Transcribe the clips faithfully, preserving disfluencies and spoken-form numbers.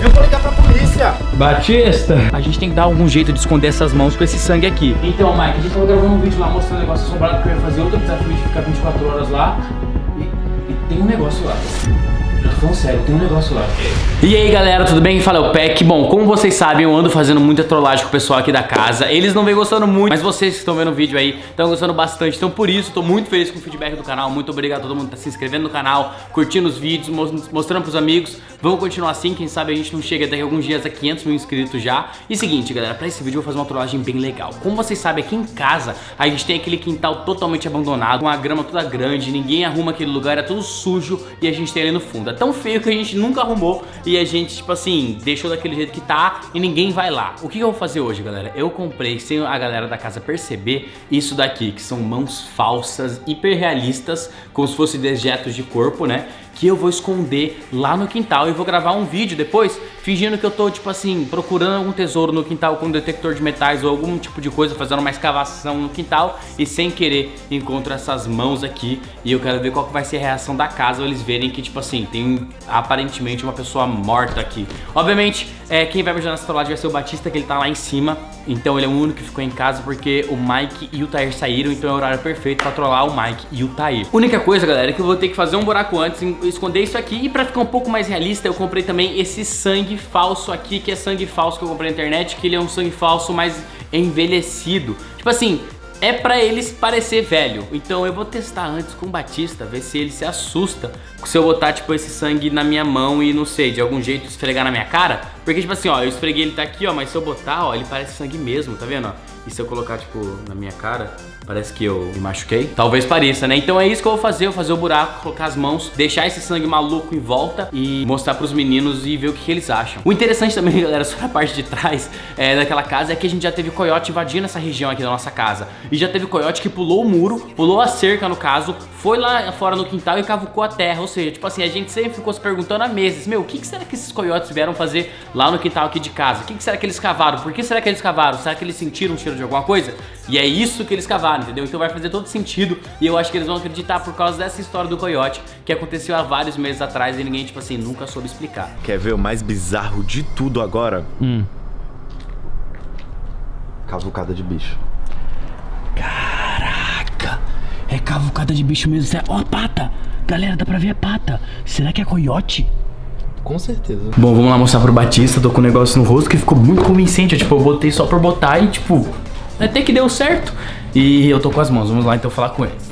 Eu vou ligar pra polícia. Batista, a gente tem que dar algum jeito de esconder essas mãos com esse sangue aqui. Então, Mike, a gente tava gravando um vídeo lá mostrando um negócio assombrado que eu ia fazer outro desafio de ficar vinte e quatro horas lá. E, e tem um negócio lá. Eu tô falando sério, tem um negócio lá. E aí, galera, tudo bem? Fala, é o Peck. Bom, como vocês sabem, eu ando fazendo muita trollagem com o pessoal aqui da casa. Eles não vem gostando muito, mas vocês que estão vendo o vídeo aí estão gostando bastante. Então, por isso, tô muito feliz com o feedback do canal. Muito obrigado a todo mundo que tá se inscrevendo no canal, curtindo os vídeos, mostrando pros amigos. Vamos continuar assim, quem sabe a gente não chega daqui a alguns dias a quinhentos mil inscritos já. E seguinte, galera, pra esse vídeo eu vou fazer uma trollagem bem legal. Como vocês sabem, aqui em casa a gente tem aquele quintal totalmente abandonado, com a grama toda grande, ninguém arruma aquele lugar, é tudo sujo e a gente tem ali no fundo. É tão feio que a gente nunca arrumou e a gente, tipo assim, deixou daquele jeito que tá e ninguém vai lá. O que eu vou fazer hoje, galera? Eu comprei, sem a galera da casa perceber, isso daqui, que são mãos falsas, hiper realistas, como se fossem dejetos de corpo, né? Que eu vou esconder lá no quintal e vou gravar um vídeo depois fingindo que eu tô, tipo assim, procurando algum tesouro no quintal com um detector de metais ou algum tipo de coisa, fazendo uma escavação no quintal e sem querer encontro essas mãos aqui e eu quero ver qual que vai ser a reação da casa ou eles verem que, tipo assim, tem aparentemente uma pessoa morta aqui. Obviamente, é, quem vai me ajudar nessa trollagem vai ser o Batista, que ele tá lá em cima, então ele é o único que ficou em casa porque o Mike e o Tair saíram, então é o horário perfeito pra trollar o Mike e o Tair. Única coisa, galera, é que eu vou ter que fazer um buraco antes, esconder isso aqui e pra ficar um pouco mais realista eu comprei também esse sangue falso aqui, que é sangue falso que eu comprei na internet, que ele é um sangue falso mais envelhecido. Tipo assim, é pra eles parecer velho. Então eu vou testar antes com o Batista, ver se ele se assusta se eu botar, tipo, esse sangue na minha mão e, não sei, de algum jeito esfregar na minha cara. Porque, tipo assim, ó, eu esfreguei, ele tá aqui, ó, mas se eu botar, ó, ele parece sangue mesmo, tá vendo, ó? E se eu colocar, tipo, na minha cara, parece que eu me machuquei. Talvez pareça, né? Então é isso que eu vou fazer, eu vou fazer o buraco, colocar as mãos, deixar esse sangue maluco em volta e mostrar pros meninos e ver o que, que eles acham. O interessante também, galera, sobre a parte de trás é, daquela casa, é que a gente já teve coiote invadindo essa região aqui da nossa casa. E já teve coiote que pulou o muro, pulou a cerca, no caso, foi lá fora no quintal e cavucou a terra. Ou seja, tipo assim, a gente sempre ficou se perguntando há meses, meu, o que, que será que esses coiotes vieram fazer lá no quintal aqui de casa? O que, que será que eles cavaram? Por que será que eles cavaram? Será que eles sentiram um cheiro de alguma coisa? E é isso que eles cavaram, entendeu? Então vai fazer todo sentido e eu acho que eles vão acreditar por causa dessa história do coiote que aconteceu há vários meses atrás e ninguém, tipo assim, nunca soube explicar. Quer ver o mais bizarro de tudo agora? Hum. Cavucada de bicho. Caraca! É cavucada de bicho mesmo. Ó, a pata! Galera, dá pra ver a pata. Será que é coiote? Com certeza. Bom, vamos lá mostrar pro Batista. Tô com um negócio no rosto que ficou muito convincente. Tipo, eu botei só por botar e, tipo, até que deu certo. E eu tô com as mãos. Vamos lá então falar com ele.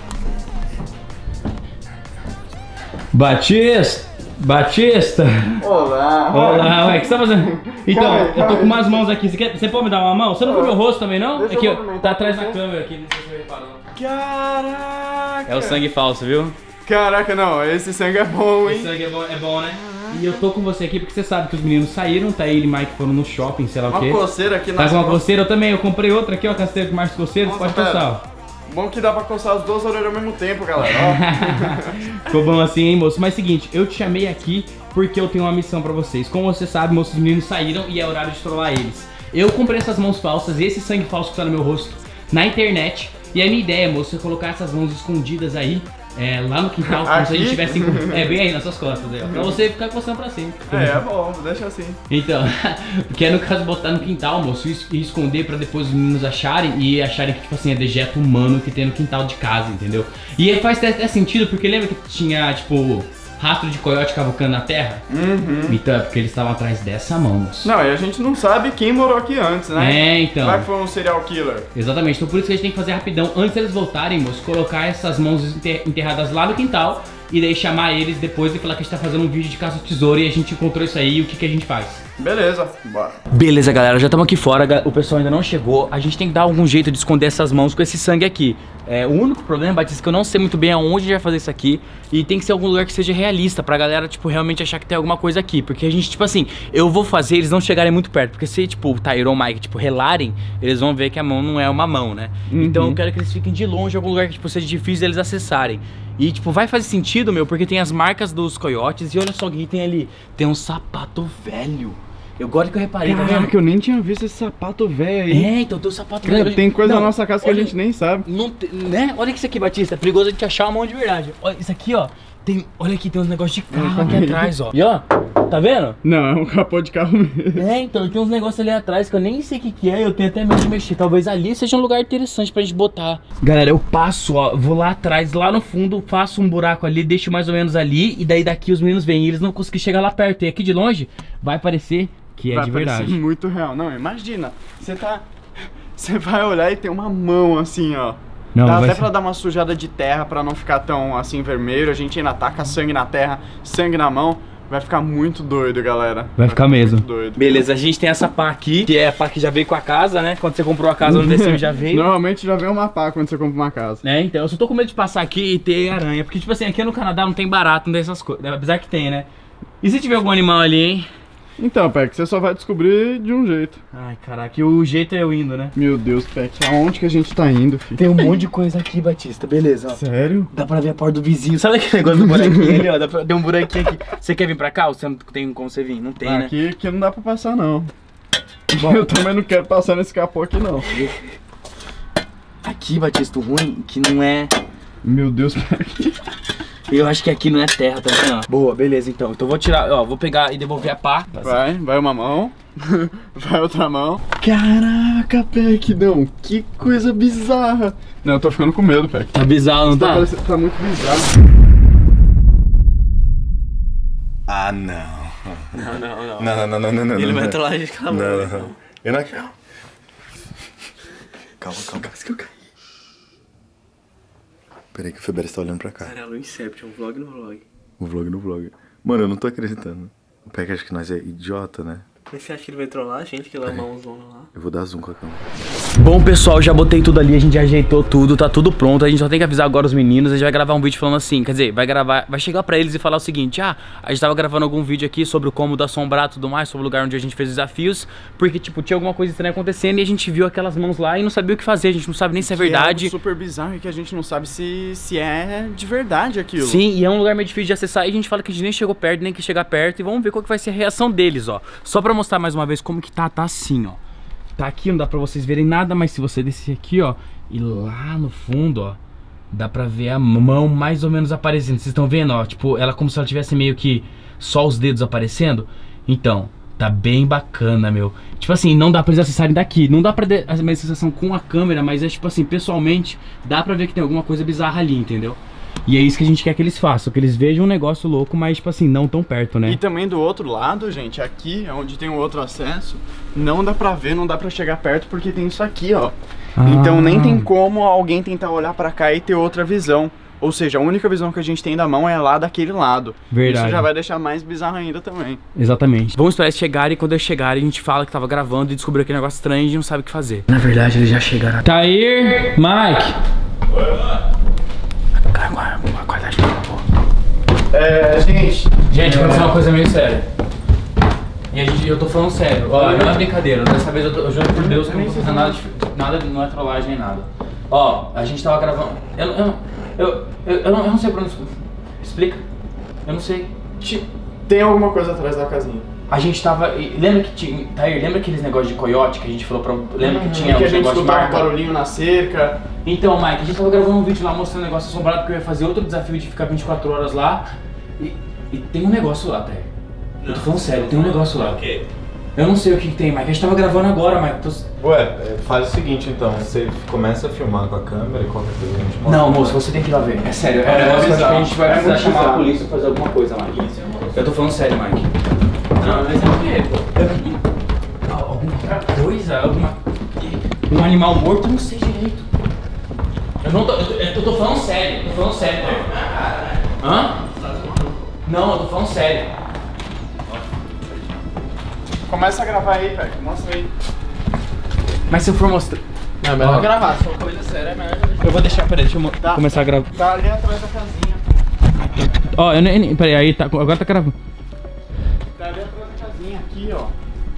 Batista! Batista! Olá! Olá, ué, o que você tá fazendo? Então, Calma aí, eu tô calma com umas mãos aqui. Você, quer, você pode me dar uma mão? Você não viu meu rosto também, não? Deixa Aqui, eu ó. cumprimentar Tá atrás da você. câmera aqui. Não sei se você reparou. Caraca! É o sangue falso, viu? Caraca, não, esse sangue é bom, hein? Esse sangue é bom, é bom, né? E eu tô com você aqui porque você sabe que os meninos saíram, tá ele e Mike foram no shopping, sei lá o Uma quê. coceira aqui na Tá com uma coceira? Eu também, eu comprei outra aqui, ó, casteira com mais coceira, você Nossa, pode pera. coçar, ó. Bom que dá pra coçar as duas orelhas ao mesmo tempo, galera. Ó. Ficou bom assim, hein, moço? Mas seguinte, eu te chamei aqui porque eu tenho uma missão pra vocês. Como você sabe, moço, os meninos saíram e é horário de trollar eles. Eu comprei essas mãos falsas e esse sangue falso que tá no meu rosto na internet. E a minha ideia, moço, é colocar essas mãos escondidas aí, é, lá no quintal, como se a gente tivesse... É, bem aí nas suas costas, aí, ó, pra você ficar coçando pra cima. É, é bom, deixa assim. Então, que é no caso botar no quintal, moço, e esconder pra depois os meninos acharem e acharem que, tipo assim, é dejeto humano que tem no quintal de casa, entendeu? E aí faz até sentido, porque lembra que tinha, tipo, rastro de coiote cavucando na terra? Uhum. Então é porque eles estavam atrás dessa mão, moço. Não, e a gente não sabe quem morou aqui antes, né? É, então. Vai que foi um serial killer. Exatamente, então por isso que a gente tem que fazer rapidão, antes deles voltarem, moço, colocar essas mãos enter- enterradas lá no quintal e daí chamar eles depois e falar que a gente tá fazendo um vídeo de caça ao tesouro e a gente encontrou isso aí e o que, que a gente faz. Beleza, bora. Beleza, galera, já estamos aqui fora, o pessoal ainda não chegou. A gente tem que dar algum jeito de esconder essas mãos com esse sangue aqui. É, o único problema, Batista, é que eu não sei muito bem aonde a gente vai fazer isso aqui. E tem que ser algum lugar que seja realista, pra galera, tipo, realmente achar que tem alguma coisa aqui. Porque a gente, tipo assim, eu vou fazer eles não chegarem muito perto. Porque se, tipo, o Tair ou o Mike, tipo, relarem, eles vão ver que a mão não é uma mão, né? Uhum. Então eu quero que eles fiquem de longe, algum lugar que, tipo, seja difícil deles acessarem. E, tipo, vai fazer sentido, meu, porque tem as marcas dos coiotes. E olha só o que tem ali. Tem um sapato velho. Eu gosto que eu reparei, tá vendo? Caraca, eu nem tinha visto esse sapato velho aí. É, então tem o sapato Cara, velho. tem coisa Não, na nossa casa que olha, a gente nem sabe. Não te- né? Olha isso aqui, Batista. É perigoso a gente achar uma mão de verdade. Olha isso aqui, ó. Tem, olha aqui, tem uns negócios de carro aqui atrás, ó. E ó, Tá vendo? Não, é um capô de carro mesmo. É, então, tem uns negócios ali atrás que eu nem sei o que que é, eu tenho até medo de mexer. Talvez ali seja um lugar interessante pra gente botar. Galera, eu passo, ó, vou lá atrás, lá no fundo, faço um buraco ali, deixo mais ou menos ali, e daí daqui os meninos vêm e eles não conseguem chegar lá perto. E aqui de longe, vai parecer que é vai de verdade. parecer muito real. Não, imagina, você tá... Você vai olhar e tem uma mão assim, ó. Não, Dá até ser... pra dar uma sujada de terra pra não ficar tão assim vermelho. A gente ainda taca sangue na terra, sangue na mão. Vai ficar muito doido, galera. Vai, vai ficar, ficar mesmo. Muito doido. Beleza, a gente tem essa pá aqui, que é a pá que já veio com a casa, né? Quando você comprou a casa, no D C M já veio. Normalmente já vem uma pá quando você compra uma casa. É, então, eu só tô com medo de passar aqui e ter aranha. Porque, tipo assim, aqui no Canadá não tem barato, não tem essas coisas. Apesar que tem, né? E se tiver algum animal ali, hein? Então, Peck, você só vai descobrir de um jeito. Ai, caraca, e o jeito é eu indo, né? Meu Deus, Peck, aonde que a gente tá indo, filho? Tem um monte de coisa aqui, Batista, beleza, ó. Sério? Dá pra ver a porta do vizinho. Sabe aquele negócio do buraquinho ali, ó? Dá pra... Tem um buraquinho aqui. Você quer vir pra cá ou você não tem como você vir? Não tem, né? Aqui, aqui não dá pra passar, não. Bom, eu também não quero passar nesse capô aqui, não. Aqui, Batista, o ruim que não é... Meu Deus, Peck. Eu acho que aqui não é terra, tá vendo? Boa, beleza, então. Então vou tirar, ó, vou pegar e devolver a pá. Vai, vai uma mão. Vai outra mão. Caraca, Peck, não. Que coisa bizarra. Não, eu tô ficando com medo, Peck. Tá bizarro, não tá? Tá, parecendo, tá muito bizarro. Ah, não. Não, não, não. Não, não, não, não, não. Ele não, vai não. trollar a gente com a mão. Não, não, não. Eu não quero. Calma, calma. Quase que eu caí. Peraí que o Feber está olhando pra cá. Caralho, Inception, vlog no vlog. O vlog no vlog. Mano, eu não tô acreditando. O Peck acha que nós é idiota, né? Mas você acha que ele vai trollar a gente que leva uma zona lá? Eu vou dar zoom com a câmera. Bom, pessoal, já botei tudo ali, a gente já ajeitou tudo, tá tudo pronto. A gente só tem que avisar agora os meninos. A gente vai gravar um vídeo falando assim, quer dizer, vai gravar, vai chegar pra eles e falar o seguinte: ah, a gente tava gravando algum vídeo aqui sobre o cômodo assombrado e tudo mais, sobre o lugar onde a gente fez os desafios, porque, tipo, tinha alguma coisa estranha acontecendo e a gente viu aquelas mãos lá e não sabia o que fazer. A gente não sabe nem se é verdade. É algo super bizarro e que a gente não sabe se, se é de verdade aquilo. Sim, e é um lugar meio difícil de acessar e a gente fala que a gente nem chegou perto, nem que chegar perto. E vamos ver qual que vai ser a reação deles, ó. Só pra mostrar mais uma vez como que tá, tá assim, ó. Tá aqui, não dá pra vocês verem nada, mas se você descer aqui, ó, e lá no fundo, ó, dá pra ver a mão mais ou menos aparecendo. Vocês estão vendo, ó, tipo, ela como se ela tivesse meio que só os dedos aparecendo. Então, tá bem bacana, meu. Tipo assim, não dá pra eles acessarem daqui. Não dá pra ter a mesma sensação com a câmera, mas é tipo assim, pessoalmente, dá pra ver que tem alguma coisa bizarra ali, entendeu? E é isso que a gente quer que eles façam, que eles vejam um negócio louco, mas tipo assim, não tão perto, né? E também do outro lado, gente, aqui, onde tem o outro acesso, não dá pra ver, não dá pra chegar perto, porque tem isso aqui, ó. Ah. Então nem tem como alguém tentar olhar pra cá e ter outra visão. Ou seja, a única visão que a gente tem da mão é lá daquele lado. Verdade. Isso já vai deixar mais bizarro ainda também. Exatamente. Vamos esperar eles chegarem e quando eles chegarem a gente fala que tava gravando e descobriu aquele negócio estranho e a gente não sabe o que fazer. Na verdade, eles já chegaram. Tair, Mike. Cara, uma qualidade boa. É, gente... Gente, aconteceu uma coisa meio séria. E a gente, eu tô falando sério. Ó, não é brincadeira. Dessa vez eu, tô, eu juro por Deus que eu não tô fazendo nada, nada, não é trollagem nem nada. Ó, a gente tava gravando... Eu, eu, eu, eu, eu, não, eu não sei pra onde... Explica. Eu não sei. Tem alguma coisa atrás da casinha. A gente tava... Lembra que tinha... Tair, lembra aqueles negócios de coiote que a gente falou pra... Lembra que tinha que um a gente negócio de escutava marca? barulhinho na cerca. Então, Mike, a gente tava gravando um vídeo lá mostrando um negócio assombrado que eu ia fazer outro desafio de ficar vinte e quatro horas lá. E, e tem um negócio lá, Tair. Eu tô falando sério, tem um negócio lá. Ok. Eu não sei o que, que tem, Mike. A gente tava gravando agora, Mike. Tô... Ué, faz o seguinte então, você começa a filmar com a câmera e qualquer coisa a gente mostra. Não, moço, você tem que ir lá ver. É sério, é, É, um negócio que bizarro. a gente vai É precisar muito chamar a bizarro. polícia pra fazer alguma coisa, Mike. Eu tô falando sério, Mike. Não, mas é o quê, pô? Alguma outra coisa? Alguma... Um animal morto? Eu não sei direito. Eu não tô... Eu tô, eu tô falando sério. Eu tô falando sério, Tair. Hã? Não, eu tô falando sério. Começa a gravar aí, velho. Mostra aí. Mas se eu for mostrar... Não, é melhor gravar, se for coisa séria é melhor. Eu vou deixar, peraí, deixa eu mo- Tá. começar a gravar. Tá ali atrás da casinha. Ó, eu nem... Peraí, aí tá... Agora tá gravando. Tá ali atrás da casinha, aqui, ó.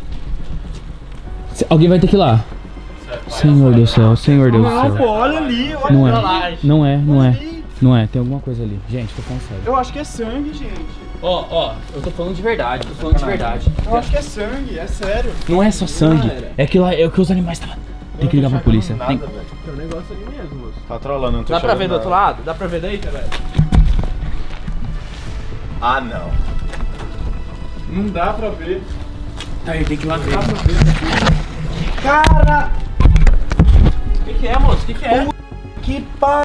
Alguém vai ter que ir lá. Senhor do céu, Senhor Deus do Não, pô, céu. olha ali, olha Não lá. é, não é, não é. Não é, tem alguma coisa ali. Gente, tô falando sério. Eu acho que é sangue, gente. Ó, ó, eu tô falando de verdade, tô falando de verdade. Eu acho que é sangue, é sério. Não é só sangue, é que lá é o que os animais estavam. Tem que ligar pra polícia. Nada, Tem... velho. Tem um negócio ali mesmo, moço. Tá trolando, não tô Dá pra ver enxergando do outro nada. lado? Dá pra ver daí, velho? Ah, não. Não dá pra ver. Tá aí, tem que ir lá ver. Não dá pra ver. Cara! O que, que é, moço? O que, que é? Que pa...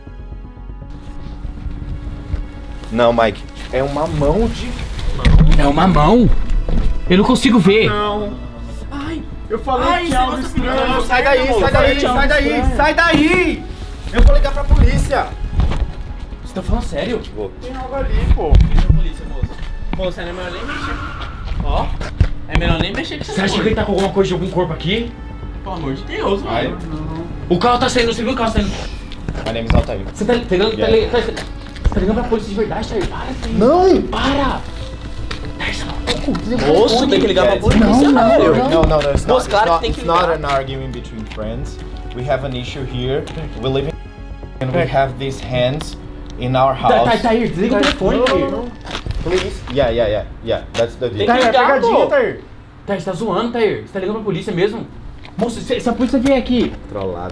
Não, Mike. É uma mão de... É uma mão? Eu não consigo ver. Não. Ai, Eu falei Ai, que esse é algo negócio estranho. Não, sai daí, amor. sai Eu falei daí, que é algo sai daí, estranho. sai daí! Eu vou ligar pra polícia. Você tá falando sério? Tem algo ali, pô. deixa a polícia, moço. Moço, é melhor nem mexer. Ó, é melhor nem mexer com Você essa acha que ele tá com alguma coisa de algum corpo aqui? Pelo amor de Deus, Ai, mano. O carro tá saindo, você viu o carro saindo? My name is Altair. Você tá ligando, tá ligando, tá, você tá ligando pra polícia de verdade, Thair? Para, Thair. Não! Para! Thair, você é maluco? Moço, tem que ligar pra polícia, Não, não, velho. no, no, no, it's not, Moço, it's claro not, que tem que it's not ligar. an argument between friends. We have an issue here. We live in and we have these hands in our Tá, tá, house. Thair, desliga o telefone, Thair. Please. Yeah, yeah, yeah, yeah. That's the deal. Tem que Thair, ligar, pegadinha, pô. Thair. Thair, você tá zoando, Thair. Você tá ligando pra polícia mesmo? Moço, se, se a polícia vier aqui... Trollado.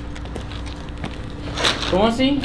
Como assim?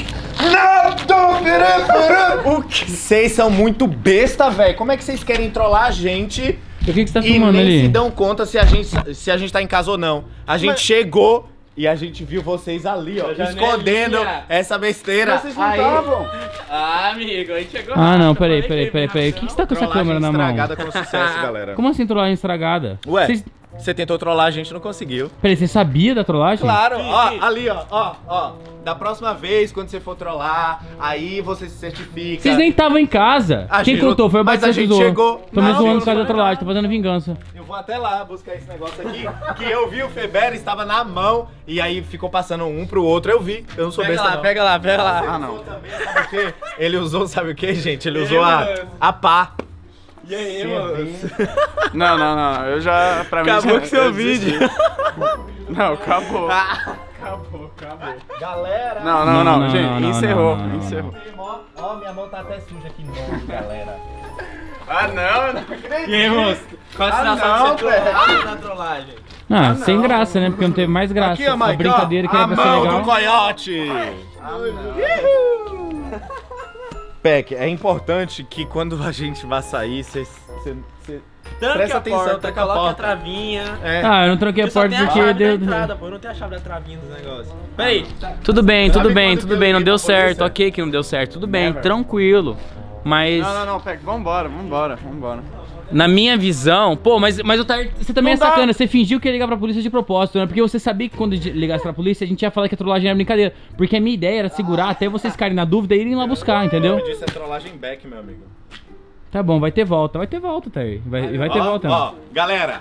O que? Vocês são muito besta, velho. Como é que vocês querem trollar a gente O que, que você tá e filmando nem ali? se dão conta se a gente, se a gente tá em casa ou não? A gente chegou e a gente viu vocês ali, ó, Da escondendo janelinha. essa besteira. Vocês não estavam. Ah, amigo, aí chegou. Ah, não, rápido, peraí, falei peraí, que peraí, ia peraí. O que, que você tá com essa Trollagem câmera na mão? estragada com sucesso, galera. Como assim trollagem estragada? Ué, Vocês... você tentou trollar a gente, não conseguiu. Peraí, você sabia da trollagem? Claro, Sim, ó, sim. ali, ó, ó, ó. Da próxima vez, quando você for trollar, aí você se certifica. Vocês nem estavam em casa. A Quem gente- contou? Foi o mas a Batista que gente zoou. chegou- Tô me Não, zoando não por causa da foi trollagem, nada. tô fazendo vingança. Eu vou até lá buscar esse negócio aqui, que eu vi o Feber, estava na mão, e aí ficou passando um pro outro, eu vi. Eu não sou Pega besta lá, não. pega lá, pega lá. Ah, não. Também, sabe o quê? Ele usou, sabe o que, gente? Ele usou a, a pá. E aí, Sim, moço? Não, não, não. Eu já. Pra mim. Acabou já- com seu eu desisti. vídeo. Não, acabou. Acabou, acabou. Galera. Não, não, não, Não, gente. não, não, encerrou, não, não, não. encerrou. Ó, ó, minha mão tá até suja aqui, não, galera. Ah, não, não acredito. E aí, moço? Qual a Ah, sensação não, que você trollou velho. na trollagem? Ah, sem graça, né? Porque não teve mais graça. Aqui, ó, a Mike, brincadeira ó, que era a pra ser mão legal. do coiote. Peck, é importante que quando a gente vai sair, você... Tranca Presta a atenção, porta, tranca a coloca a porta. travinha. É. Ah, eu não troquei a Eu só porta tenho a porque chave deu... da entrada, pô. Eu não tenho a chave da travinha dos negócios. Peraí. Tudo bem, tudo Sabe bem, quando tudo que eu bem, não liguei deu pra polícia? certo, ok que não deu certo, tudo bem, Never. tranquilo. Mas, Não, não, não, Peck, vambora, vambora, vambora. na minha visão, pô, mas, mas o Thair, você também Não é dá. sacana, você fingiu que ia ligar pra polícia de propósito, né? Porque você sabia que quando ligasse pra polícia a gente ia falar que a trollagem era brincadeira. Porque a minha ideia era segurar até vocês ficarem na dúvida e irem lá buscar, entendeu? Isso é trollagem back, meu amigo. Tá bom, vai ter volta, vai ter volta, Thair. Vai, vai ter Ó, volta. ó, galera.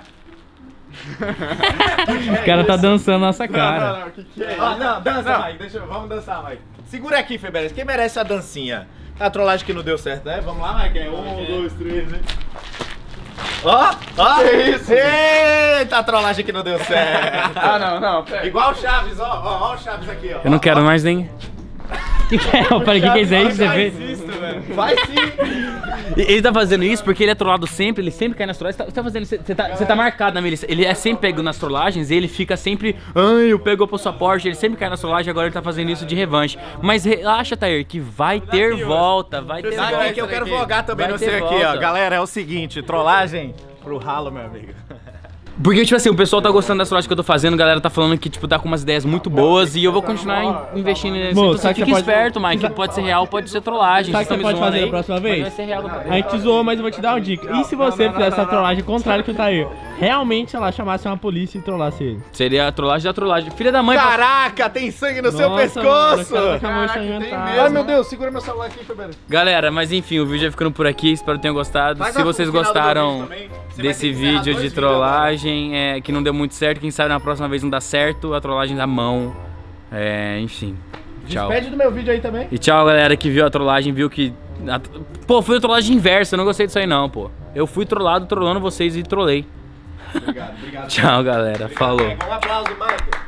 O cara tá dançando na nossa Não, cara. não, não, o que que é isso? Ó, não, dança, Não. Mike. Deixa eu, vamos dançar, Mike. Segura aqui, Feberes. Quem merece a dancinha? A trollagem que não deu certo, né? Vamos lá, Mike. É um, dois, três, né? Ó, ó. Que isso? Eita, a trollagem que não deu certo. Ah, não, não, Peck. Igual o Chaves, ó. Ó, ó o Chaves aqui, ó. Eu não Ó, quero ó. mais nem... Que que é? Eu falei, que que é isso aí que você fez? Vai sim. Ele tá fazendo isso porque ele é trollado sempre, ele sempre cai nas trollagens. Você tá, você tá fazendo, você você tá, você tá marcado na Melissa. Ele é sempre pego nas trollagens e ele fica sempre, ai, eu pego o passaporte, ele sempre cai nas trollagens, agora ele tá fazendo isso de revanche. Mas relaxa, Thair, que vai ter volta, vai ter Sabe volta. aqui que eu quero vogar também Vai no ter seu aqui, ó. volta. Galera, é o seguinte, trollagem pro ralo, meu amigo. Porque, tipo assim, o pessoal tá gostando das trollagens que eu tô fazendo, a galera tá falando que, tipo, tá com umas ideias muito boas e eu vou continuar in- investindo nisso. Moço, Então sabe você que fica você pode- esperto, Mike, pode ser real, pode ser trollagem. Sabe o Vocês que tão você me pode zoando fazer aí, da próxima mas vez? vai ser real. A gente te zoou, mas eu vou te dar uma dica. E se você fizesse essa trollagem contrária que o Thair? Realmente ela chamasse uma polícia e trollasse ele. Seria a trollagem da trollagem. Filha da mãe... Caraca, tem sangue no seu Nossa, pescoço. mano, acabou de Caraca, tem ensanguentar. mesmo. Ai, meu Deus, segura meu celular aqui, Feberes. Galera, mas enfim, o vídeo vai ficando por aqui, espero que tenham gostado. Faz Se a- vocês o final do gostaram meu vídeo também. Você vai ter desse que encerrar vídeo dois de vídeos trollagem, é, que não deu muito certo, quem sabe na próxima vez não dá certo, a trollagem da mão, é, enfim, tchau. Despede do meu vídeo aí também. E tchau, galera que viu a trollagem, viu que... a- Pô, foi a trollagem inversa, eu não gostei disso aí não, pô. Eu fui trollado, trollando vocês e trollei. Obrigado, obrigado. Tchau, galera, falou. Um aplauso, Michael.